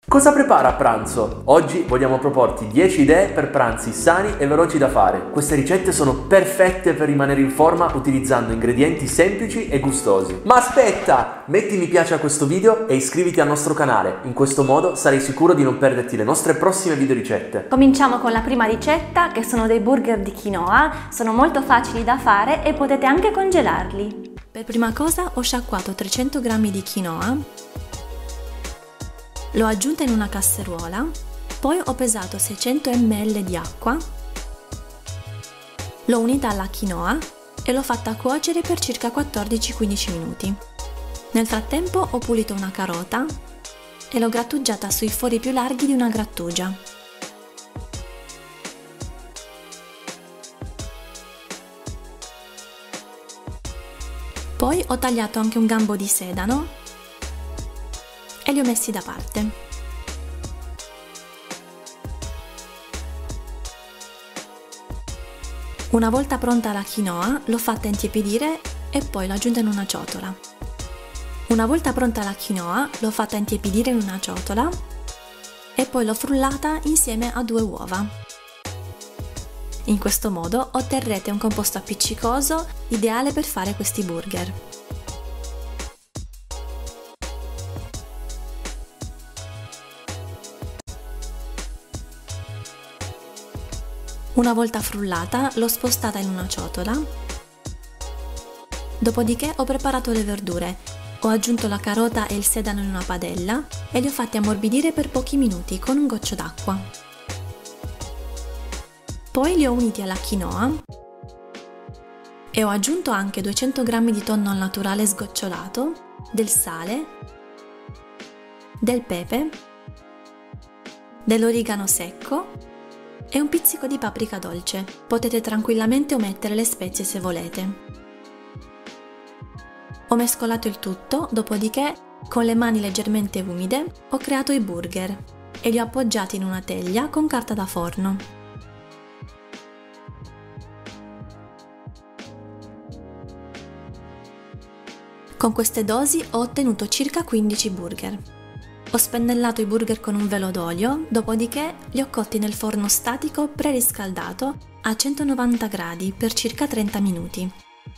Cosa prepara a pranzo? Oggi vogliamo proporti 10 idee per pranzi sani e veloci da fare. Queste ricette sono perfette per rimanere in forma utilizzando ingredienti semplici e gustosi. Ma aspetta! Metti mi piace a questo video e iscriviti al nostro canale. In questo modo sarai sicuro di non perderti le nostre prossime video ricette. Cominciamo con la prima ricetta, che sono dei burger di quinoa. Sono molto facili da fare e potete anche congelarli. Per prima cosa ho sciacquato 300 g di quinoa. L'ho aggiunta in una casseruola, poi ho pesato 600 ml di acqua, l'ho unita alla quinoa e l'ho fatta cuocere per circa 14-15 minuti. Nel frattempo ho pulito una carota e l'ho grattugiata sui fori più larghi di una grattugia. Poi ho tagliato anche un gambo di sedano e li ho messi da parte. Una volta pronta la quinoa, l'ho fatta intiepidire e poi l'ho aggiunta in una ciotola. Una volta pronta la quinoa, l'ho fatta intiepidire in una ciotola e poi l'ho frullata insieme a 2 uova. In questo modo otterrete un composto appiccicoso ideale per fare questi burger. Una volta frullata, l'ho spostata in una ciotola. Dopodiché ho preparato le verdure. Ho aggiunto la carota e il sedano in una padella e li ho fatti ammorbidire per pochi minuti con un goccio d'acqua. Poi li ho uniti alla quinoa e ho aggiunto anche 200 g di tonno al naturale sgocciolato, del sale, del pepe, dell'origano secco e un pizzico di paprika dolce. Potete tranquillamente omettere le spezie se volete. Ho mescolato il tutto, dopodiché con le mani leggermente umide ho creato i burger e li ho appoggiati in una teglia con carta da forno. Con queste dosi ho ottenuto circa 15 burger. Ho spennellato i burger con un velo d'olio, dopodiché li ho cotti nel forno statico preriscaldato a 190 gradi per circa 30 minuti.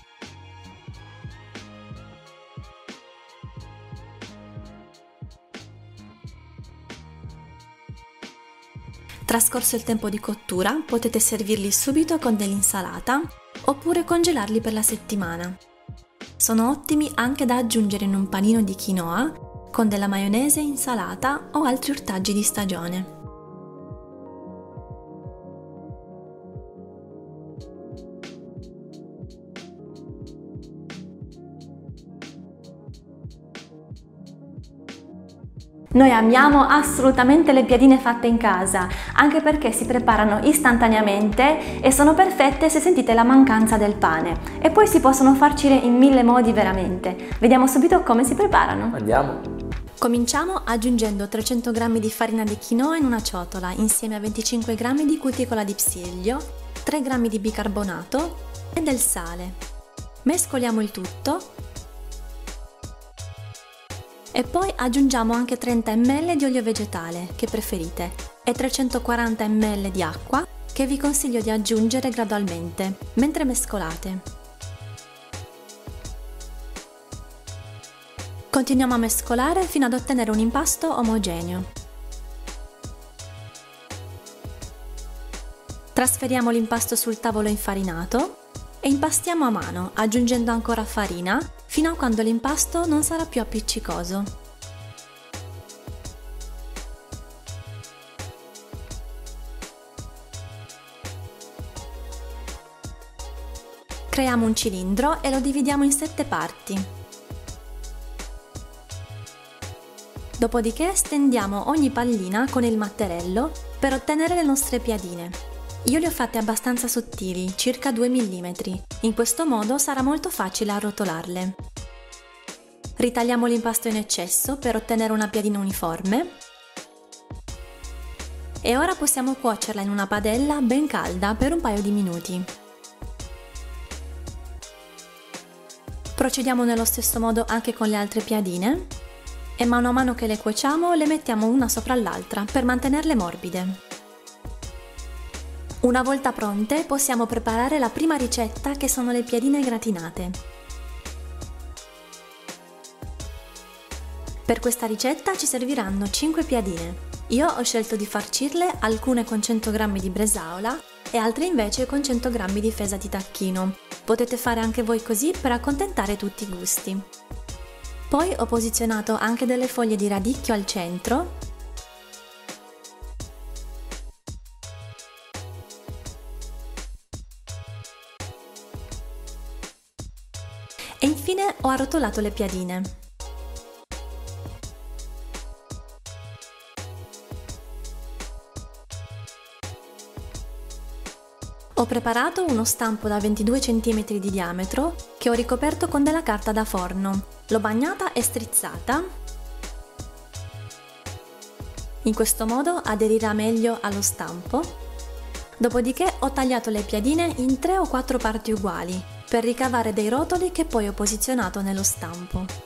Trascorso il tempo di cottura, potete servirli subito con dell'insalata oppure congelarli per la settimana. Sono ottimi anche da aggiungere in un panino di quinoa con della maionese, insalata o altri ortaggi di stagione. Noi amiamo assolutamente le piadine fatte in casa, anche perché si preparano istantaneamente e sono perfette se sentite la mancanza del pane. E poi si possono farcire in 1000 modi veramente. Vediamo subito come si preparano. Andiamo! Cominciamo aggiungendo 300 g di farina di quinoa in una ciotola insieme a 25 g di cuticola di psilio, 3 g di bicarbonato e del sale. Mescoliamo il tutto e poi aggiungiamo anche 30 ml di olio vegetale, che preferite, e 340 ml di acqua, che vi consiglio di aggiungere gradualmente, mentre mescolate. Continuiamo a mescolare fino ad ottenere un impasto omogeneo. Trasferiamo l'impasto sul tavolo infarinato e impastiamo a mano, aggiungendo ancora farina, fino a quando l'impasto non sarà più appiccicoso. Creiamo un cilindro e lo dividiamo in 7 parti. Dopodiché stendiamo ogni pallina con il matterello per ottenere le nostre piadine. Io le ho fatte abbastanza sottili, circa 2 mm. In questo modo sarà molto facile arrotolarle. Ritagliamo l'impasto in eccesso per ottenere una piadina uniforme. E ora possiamo cuocerla in una padella ben calda per un paio di minuti. Procediamo nello stesso modo anche con le altre piadine. e mano a mano che le cuociamo le mettiamo una sopra l'altra per mantenerle morbide. Una volta pronte possiamo preparare la prima ricetta, che sono le piadine gratinate. Per questa ricetta ci serviranno 5 piadine. Io ho scelto di farcirle alcune con 100 g di bresaola e altre invece con 100 g di fesa di tacchino. Potete fare anche voi così per accontentare tutti i gusti. Poi ho posizionato anche delle foglie di radicchio al centro e infine ho arrotolato le piadine. Ho preparato uno stampo da 22 cm di diametro che ho ricoperto con della carta da forno. L'ho bagnata e strizzata. In questo modo aderirà meglio allo stampo. Dopodiché ho tagliato le piadine in 3 o 4 parti uguali per ricavare dei rotoli che poi ho posizionato nello stampo.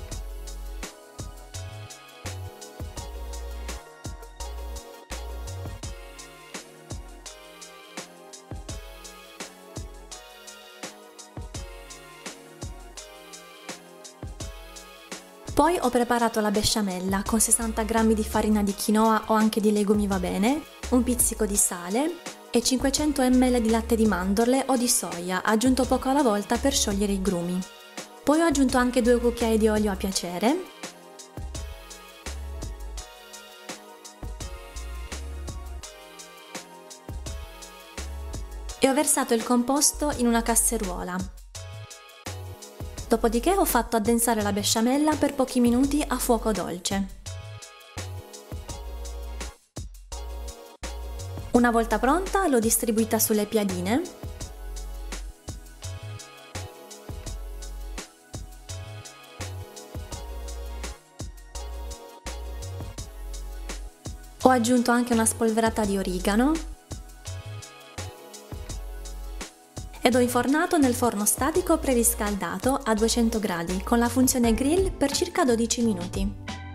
Poi ho preparato la besciamella con 60 g di farina di quinoa o anche di legumi va bene, un pizzico di sale e 500 ml di latte di mandorle o di soia, aggiunto poco alla volta per sciogliere i grumi. Poi ho aggiunto anche 2 cucchiai di olio a piacere e ho versato il composto in una casseruola. Dopodiché ho fatto addensare la besciamella per pochi minuti a fuoco dolce. Una volta pronta l'ho distribuita sulle piadine ho aggiunto anche una spolverata di origano ed ho infornato nel forno statico preriscaldato a 200 gradi con la funzione grill per circa 12 minuti.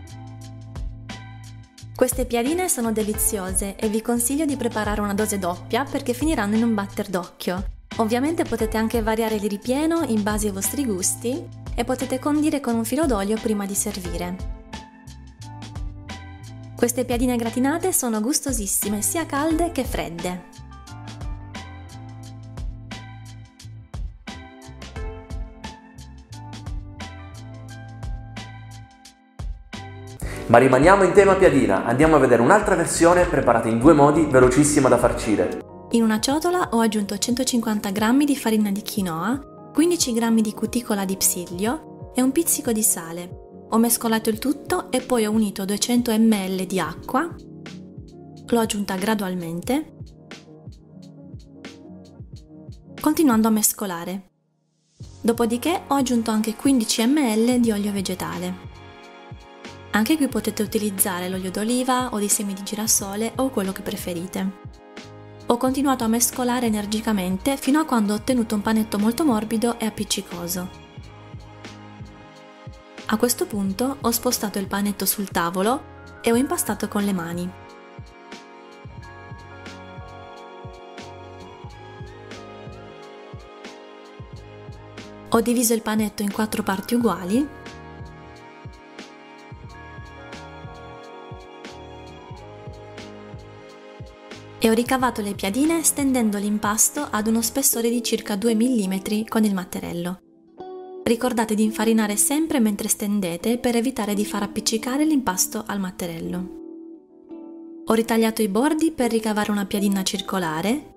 Queste piadine sono deliziose e vi consiglio di preparare una dose doppia perché finiranno in un batter d'occhio. Ovviamente potete anche variare il ripieno in base ai vostri gusti e potete condire con un filo d'olio prima di servire. Queste piadine gratinate sono gustosissime sia calde che fredde. Ma rimaniamo in tema piadina, andiamo a vedere un'altra versione preparata in 2 modi, velocissima da farcire. In una ciotola ho aggiunto 150 g di farina di quinoa, 15 g di cuticola di psiglio e un pizzico di sale. Ho mescolato il tutto e poi ho unito 200 ml di acqua, l'ho aggiunta gradualmente, continuando a mescolare. Dopodiché ho aggiunto anche 15 ml di olio vegetale. Anche qui potete utilizzare l'olio d'oliva o di semi di girasole o quello che preferite. Ho continuato a mescolare energicamente fino a quando ho ottenuto un panetto molto morbido e appiccicoso. A questo punto ho spostato il panetto sul tavolo e ho impastato con le mani. Ho diviso il panetto in 4 parti uguali e ho ricavato le piadine stendendo l'impasto ad uno spessore di circa 2 mm con il matterello. Ricordate di infarinare sempre mentre stendete per evitare di far appiccicare l'impasto al matterello. Ho ritagliato i bordi per ricavare una piadina circolare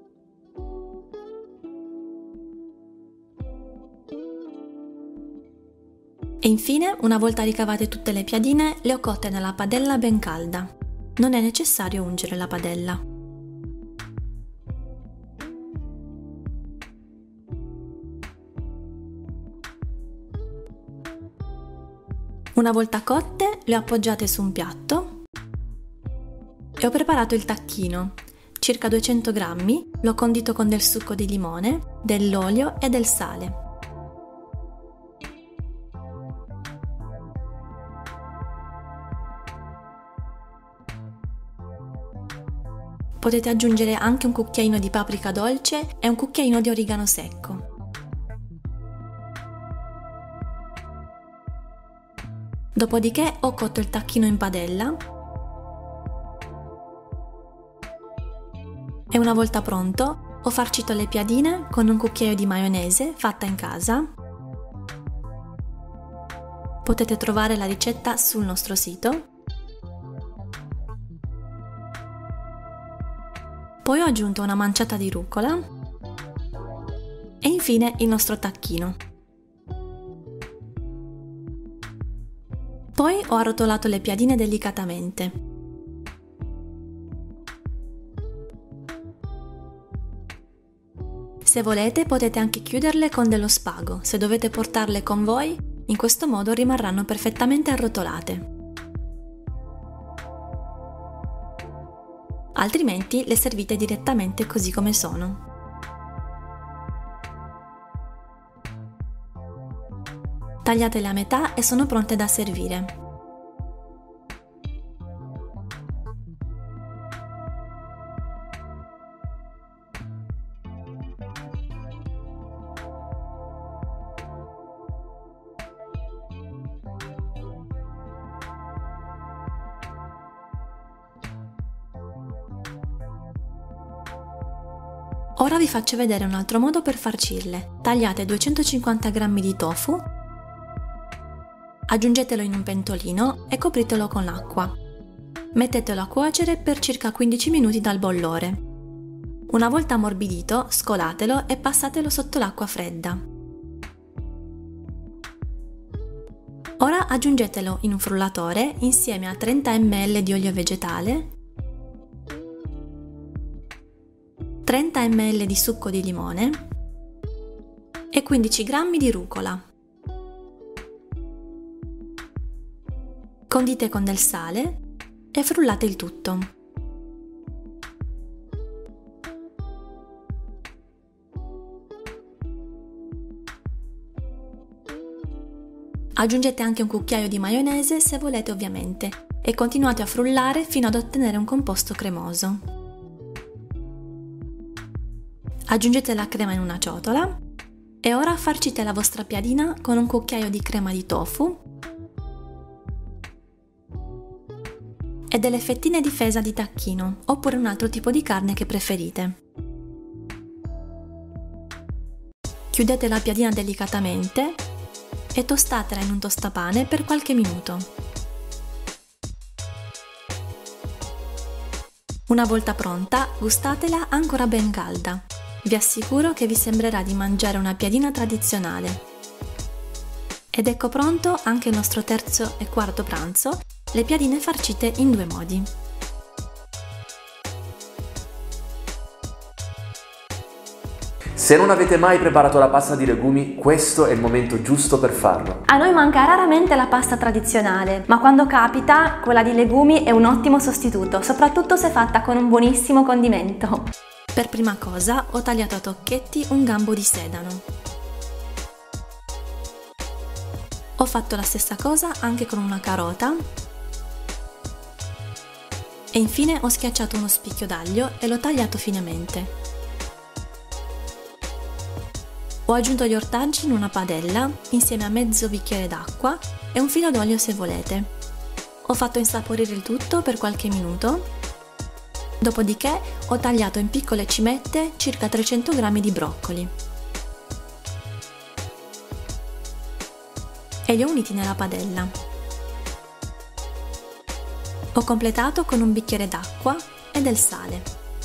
e infine, una volta ricavate tutte le piadine, le ho cotte nella padella ben calda. Non è necessario ungere la padella. Una volta cotte, le ho appoggiate su un piatto e ho preparato il tacchino, circa 200 grammi, l'ho condito con del succo di limone, dell'olio e del sale. Potete aggiungere anche un cucchiaino di paprika dolce e un cucchiaino di origano secco. Dopodiché ho cotto il tacchino in padella e una volta pronto ho farcito le piadine con un cucchiaio di maionese fatta in casa. Potete trovare la ricetta sul nostro sito. Poi ho aggiunto una manciata di rucola e infine il nostro tacchino. Poi ho arrotolato le piadine delicatamente. Se volete potete anche chiuderle con dello spago, se dovete portarle con voi, in questo modo rimarranno perfettamente arrotolate. Altrimenti le servite direttamente così come sono. Tagliatele a metà e sono pronte da servire. Ora vi faccio vedere un altro modo per farcirle. Tagliate 250 g di tofu, aggiungetelo in un pentolino e copritelo con l'acqua. Mettetelo a cuocere per circa 15 minuti dal bollore. Una volta ammorbidito, scolatelo e passatelo sotto l'acqua fredda. Ora aggiungetelo in un frullatore insieme a 30 ml di olio vegetale, 30 ml di succo di limone e 15 g di rucola. Condite con del sale e frullate il tutto. Aggiungete anche un cucchiaio di maionese se volete ovviamente e continuate a frullare fino ad ottenere un composto cremoso. Aggiungete la crema in una ciotola e ora farcite la vostra piadina con un cucchiaio di crema di tofu e delle fettine di fesa di tacchino oppure un altro tipo di carne che preferite. Chiudete la piadina delicatamente e tostatela in un tostapane per qualche minuto. Una volta pronta, gustatela ancora ben calda. Vi assicuro che vi sembrerà di mangiare una piadina tradizionale. Ed ecco pronto anche il nostro terzo e quarto pranzo, le piadine farcite in due modi. Se non avete mai preparato la pasta di legumi, questo è il momento giusto per farlo. A noi manca raramente la pasta tradizionale, ma quando capita, quella di legumi è un ottimo sostituto, soprattutto se fatta con un buonissimo condimento. Per prima cosa ho tagliato a tocchetti un gambo di sedano. Ho fatto la stessa cosa anche con una carota e infine ho schiacciato uno spicchio d'aglio e l'ho tagliato finemente. Ho aggiunto gli ortaggi in una padella insieme a mezzo bicchiere d'acqua e un filo d'olio se volete. Ho fatto insaporire il tutto per qualche minuto. Dopodiché ho tagliato in piccole cimette circa 300 g di broccoli e li ho uniti nella padella. Ho completato con un bicchiere d'acqua e del sale.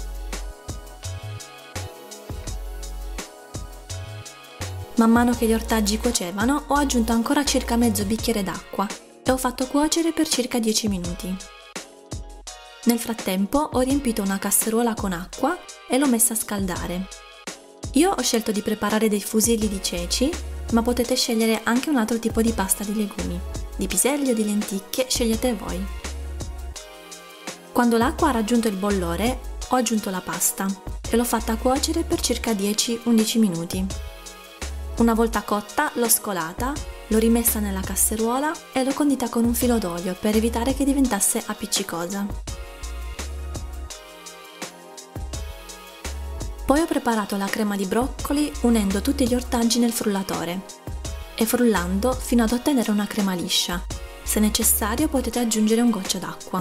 Man mano che gli ortaggi cuocevano ho aggiunto ancora circa mezzo bicchiere d'acqua e ho fatto cuocere per circa 10 minuti. Nel frattempo ho riempito una casseruola con acqua e l'ho messa a scaldare. Io ho scelto di preparare dei fusilli di ceci, ma potete scegliere anche un altro tipo di pasta di legumi, di piselli o di lenticchie, scegliete voi. Quando l'acqua ha raggiunto il bollore, ho aggiunto la pasta e l'ho fatta cuocere per circa 10-11 minuti. Una volta cotta, l'ho scolata, l'ho rimessa nella casseruola e l'ho condita con un filo d'olio per evitare che diventasse appiccicosa. Poi ho preparato la crema di broccoli unendo tutti gli ortaggi nel frullatore e frullando fino ad ottenere una crema liscia. Se necessario potete aggiungere un goccio d'acqua.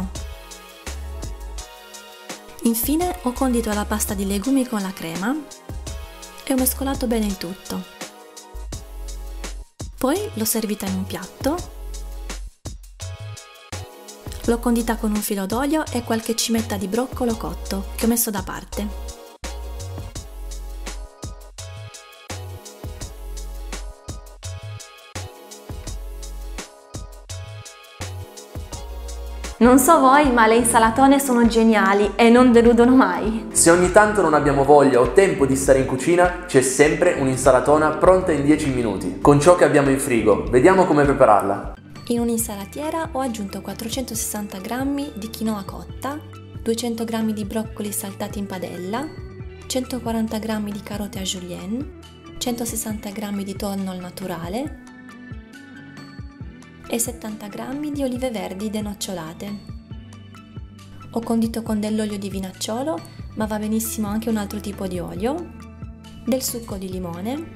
Infine ho condito la pasta di legumi con la crema e ho mescolato bene il tutto. Poi l'ho servita in un piatto, l'ho condita con un filo d'olio e qualche cimetta di broccolo cotto che ho messo da parte. Non so voi, ma le insalatone sono geniali e non deludono mai. Se ogni tanto non abbiamo voglia o tempo di stare in cucina, c'è sempre un'insalatona pronta in 10 minuti, con ciò che abbiamo in frigo. Vediamo come prepararla. In un'insalatiera ho aggiunto 460 g di quinoa cotta, 200 g di broccoli saltati in padella, 140 g di carote a julienne, 160 g di tonno al naturale e 70 g di olive verdi denocciolate. Ho condito con dell'olio di vinacciolo, ma va benissimo anche un altro tipo di olio, del succo di limone,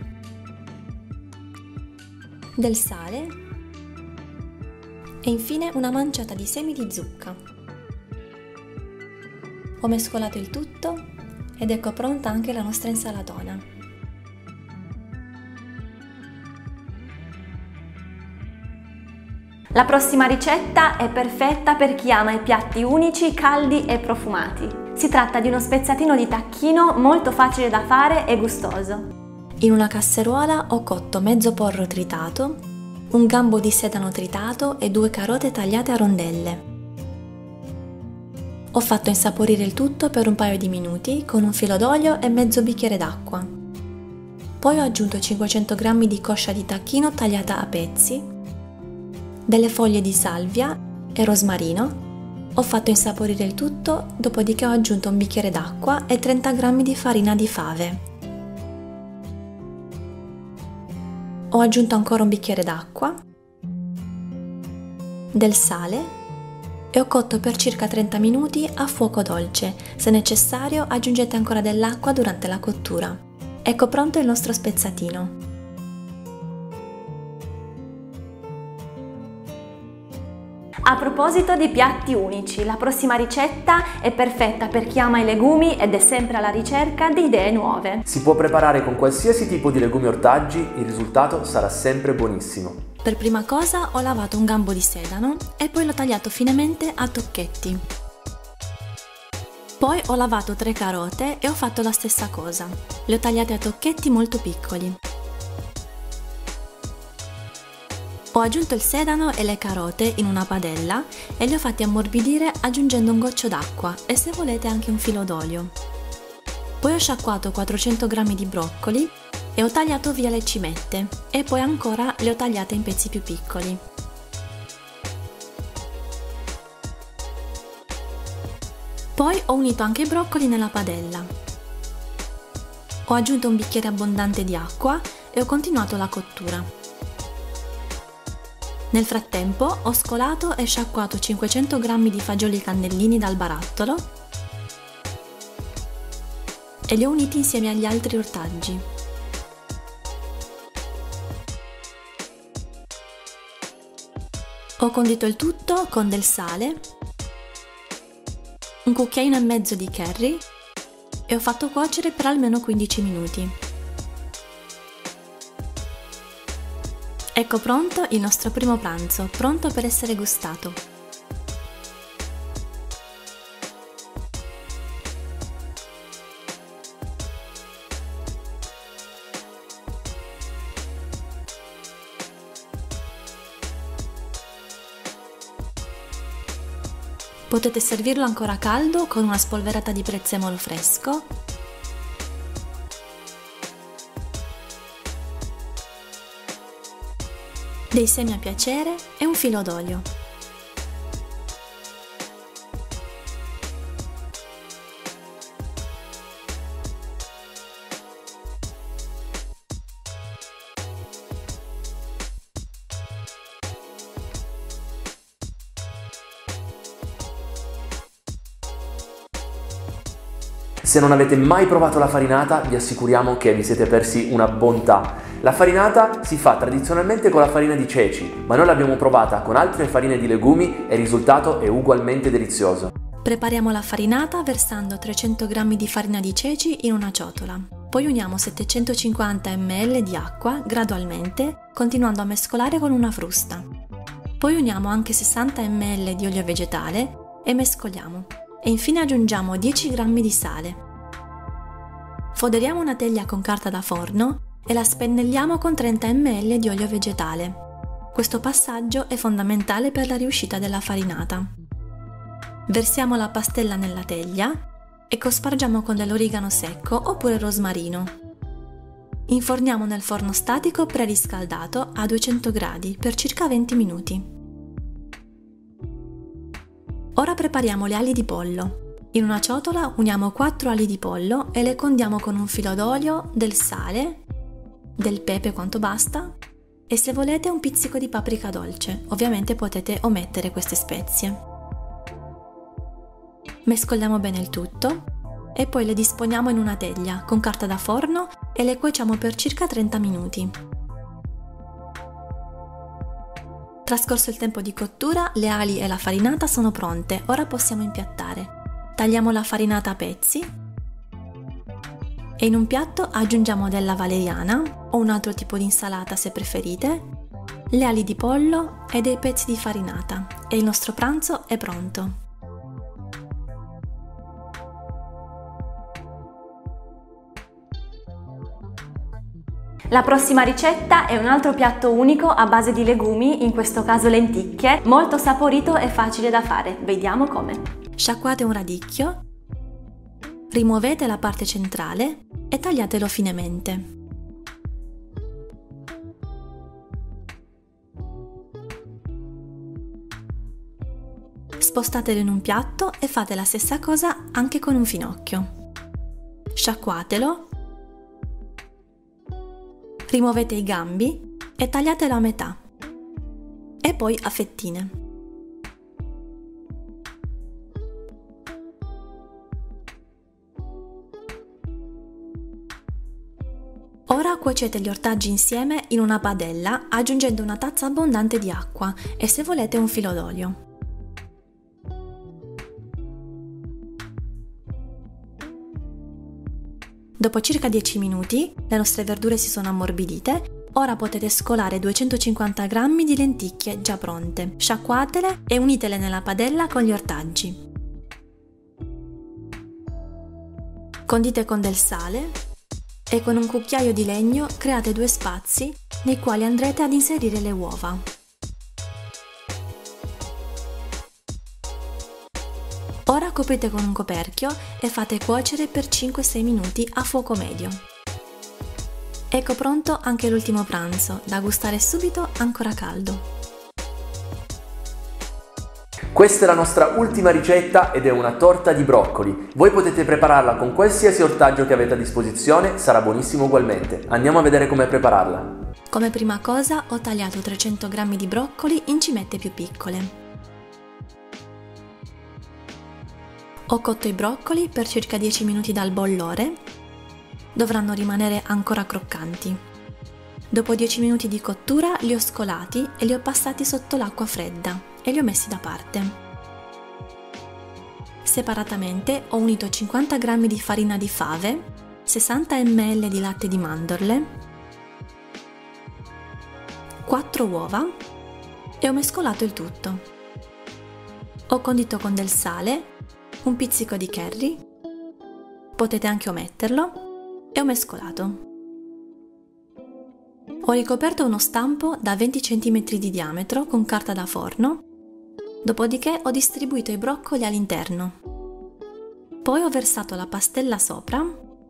del sale e infine una manciata di semi di zucca. Ho mescolato il tutto ed ecco pronta anche la nostra insalatona. La prossima ricetta è perfetta per chi ama i piatti unici, caldi e profumati. Si tratta di uno spezzatino di tacchino molto facile da fare e gustoso. In una casseruola ho cotto mezzo porro tritato, un gambo di sedano tritato e 2 carote tagliate a rondelle. Ho fatto insaporire il tutto per un paio di minuti con un filo d'olio e mezzo bicchiere d'acqua. Poi ho aggiunto 500 g di coscia di tacchino tagliata a pezzi, delle foglie di salvia e rosmarino. Ho fatto insaporire il tutto, dopodiché ho aggiunto un bicchiere d'acqua e 30 g di farina di fave. Ho aggiunto ancora un bicchiere d'acqua, del sale e ho cotto per circa 30 minuti a fuoco dolce. Se necessario aggiungete ancora dell'acqua durante la cottura. Ecco pronto il nostro spezzatino. A proposito di piatti unici, la prossima ricetta è perfetta per chi ama i legumi ed è sempre alla ricerca di idee nuove. Si può preparare con qualsiasi tipo di legumi e ortaggi, il risultato sarà sempre buonissimo. Per prima cosa ho lavato un gambo di sedano e poi l'ho tagliato finemente a tocchetti. Poi ho lavato 3 carote e ho fatto la stessa cosa. Le ho tagliate a tocchetti molto piccoli. Ho aggiunto il sedano e le carote in una padella e li ho fatti ammorbidire aggiungendo un goccio d'acqua e se volete anche un filo d'olio. Poi ho sciacquato 400 g di broccoli e ho tagliato via le cimette e poi ancora le ho tagliate in pezzi più piccoli. Poi ho unito anche i broccoli nella padella. Ho aggiunto un bicchiere abbondante di acqua e ho continuato la cottura. Nel frattempo ho scolato e sciacquato 500 g di fagioli cannellini dal barattolo e li ho uniti insieme agli altri ortaggi. Ho condito il tutto con del sale, un cucchiaino e mezzo di curry e ho fatto cuocere per almeno 15 minuti. Ecco pronto il nostro primo pranzo, pronto per essere gustato. Potete servirlo ancora caldo con una spolverata di prezzemolo fresco, dei semi a piacere e un filo d'olio. Se non avete mai provato la farinata, vi assicuriamo che vi siete persi una bontà. La farinata si fa tradizionalmente con la farina di ceci, ma noi l'abbiamo provata con altre farine di legumi e il risultato è ugualmente delizioso. Prepariamo la farinata versando 300 g di farina di ceci in una ciotola. Poi uniamo 750 ml di acqua gradualmente, continuando a mescolare con una frusta. Poi uniamo anche 60 ml di olio vegetale e mescoliamo. E infine aggiungiamo 10 g di sale. Foderiamo una teglia con carta da forno e la spennelliamo con 30 ml di olio vegetale. Questo passaggio è fondamentale per la riuscita della farinata. Versiamo la pastella nella teglia e cospargiamo con dell'origano secco oppure rosmarino. Inforniamo nel forno statico preriscaldato a 200 gradi per circa 20 minuti. Ora prepariamo le ali di pollo. In una ciotola uniamo 4 ali di pollo e le condiamo con un filo d'olio, del sale, del pepe quanto basta e se volete un pizzico di paprika dolce. Ovviamente potete omettere queste spezie. Mescoliamo bene il tutto e poi le disponiamo in una teglia con carta da forno e le cuociamo per circa 30 minuti. Trascorso il tempo di cottura, le ali e la farinata sono pronte, ora possiamo impiattare. Tagliamo la farinata a pezzi e in un piatto aggiungiamo della valeriana o un altro tipo di insalata se preferite, le ali di pollo e dei pezzi di farinata e il nostro pranzo è pronto. La prossima ricetta è un altro piatto unico a base di legumi, in questo caso lenticchie, molto saporito e facile da fare. Vediamo come. Sciacquate un radicchio, rimuovete la parte centrale e tagliatelo finemente. Spostatelo in un piatto e fate la stessa cosa anche con un finocchio. Sciacquatelo, rimuovete i gambi e tagliatelo a metà e poi a fettine. Ora cuocete gli ortaggi insieme in una padella aggiungendo una tazza abbondante di acqua e se volete un filo d'olio. Dopo circa 10 minuti le nostre verdure si sono ammorbidite, ora potete scolare 250 g di lenticchie già pronte, sciacquatele e unitele nella padella con gli ortaggi. Condite con del sale e con un cucchiaio di legno create 2 spazi nei quali andrete ad inserire le uova. Ora coprite con un coperchio e fate cuocere per 5-6 minuti a fuoco medio. Ecco pronto anche l'ultimo pranzo, da gustare subito ancora caldo. Questa è la nostra ultima ricetta ed è una torta di broccoli. Voi potete prepararla con qualsiasi ortaggio che avete a disposizione, sarà buonissimo ugualmente. Andiamo a vedere come prepararla. Come prima cosa ho tagliato 300 g di broccoli in cimette più piccole. Ho cotto i broccoli per circa 10 minuti dal bollore, dovranno rimanere ancora croccanti. Dopo 10 minuti di cottura li ho scolati e li ho passati sotto l'acqua fredda e li ho messi da parte. Separatamente ho unito 50 g di farina di fave, 60 ml di latte di mandorle, 4 uova e ho mescolato il tutto. Ho condito con del sale, un pizzico di curry, potete anche ometterlo, e ho mescolato. Ho ricoperto uno stampo da 20 cm di diametro con carta da forno, dopodiché ho distribuito i broccoli all'interno. Poi ho versato la pastella sopra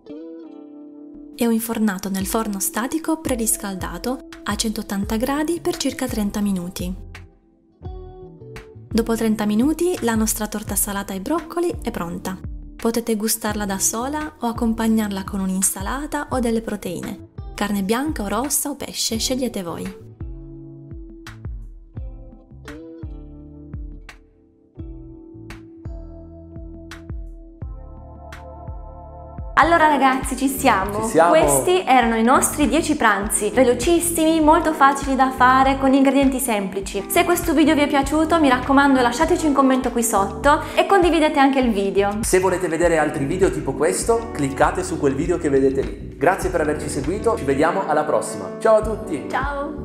e ho infornato nel forno statico preriscaldato a 180 gradi per circa 30 minuti. Dopo 30 minuti la nostra torta salata ai broccoli è pronta. Potete gustarla da sola o accompagnarla con un'insalata o delle proteine. Carne bianca o rossa o pesce, scegliete voi. Allora ragazzi, ci siamo. Ci siamo. Questi erano i nostri 10 pranzi, velocissimi, molto facili da fare, con ingredienti semplici. Se questo video vi è piaciuto, mi raccomando, lasciateci un commento qui sotto e condividete anche il video. Se volete vedere altri video tipo questo, cliccate su quel video che vedete lì. Grazie per averci seguito, ci vediamo alla prossima. Ciao a tutti! Ciao!